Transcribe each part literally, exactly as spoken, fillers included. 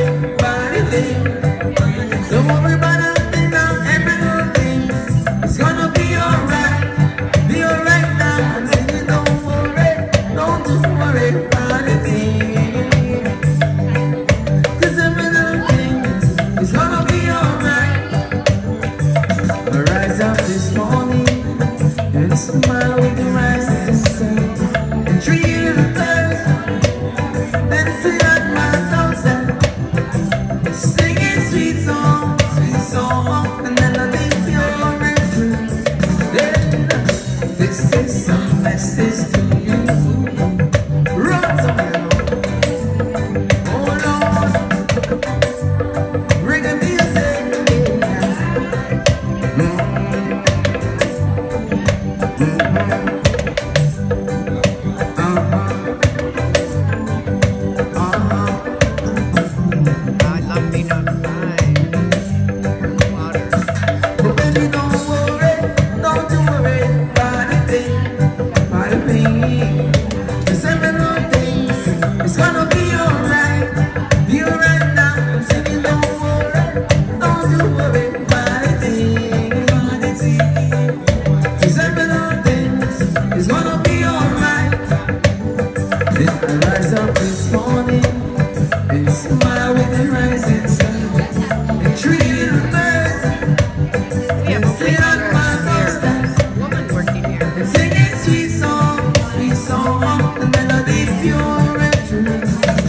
about a thing. Don't worry about nothing now, every little thing is gonna be alright. Be alright now. I'm singing, don't worry, don't you worry about a thing. Cause every little thing is gonna be alright. I rise up this morning and smile with the rising sun, and three little birds dancing at my doorstep, singing sweet songs, sweet songs, and melody pure and true. Then this is some message to you. Run somewhere, oh Lord, bring a music. It's gonna be alright. Be alright now. I'm singing, don't worry, don't you worry about a thing, about a thing. Cause every little thing is gonna be alright. Then I rise up this morning and smile with the rising sun, and three little birds dancing on my doorstep, and singing sweet songs, sweet songs, the melody pure and true.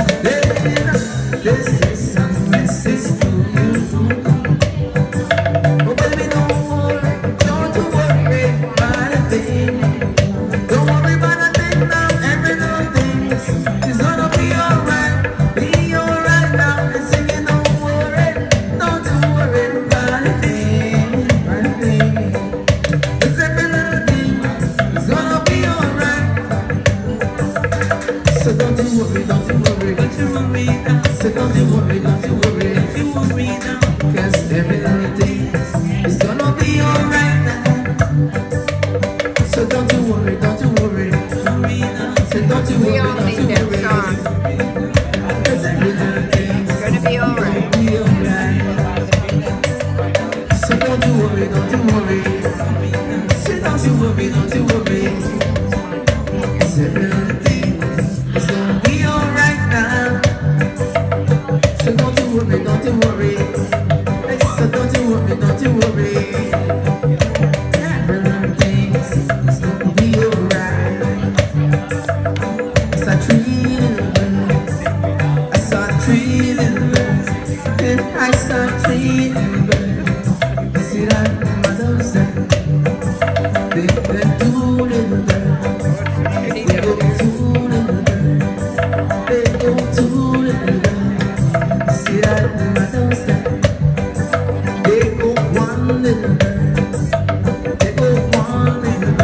This is some message to you. Oh baby, don't worry, don't you worry about a thing. Don't worry about a thing now, every little thing is gonna be alright. Be alright now, and singing, don't worry, don't you worry about a thing, about a thing. Cause every little thing is gonna be alright. So don't you worry, don't you worry, don't you worry now. So don't you worry, don't you worry, don't you worry now. Cause every little thing is gonna be alright now. So don't you worry, don't you worry, worry now. So don't you worry, don't you worry. Cause every little thing is gonna be alright. Be alright. So don't you worry, don't you worry. So don't you worry, don't you worry. Cause every little thing is gonna be alright now. So don't you worry, don't you worry. So don't you worry, don't you worry. Every little thing is gonna be alright. I saw three little birds. I saw three little birds. And I saw three little birds. Sit on my doorstep. They were two little birds. They go two little birds. They go two little birds. Sit on my doorstep. They go one little bird. They go one little bird.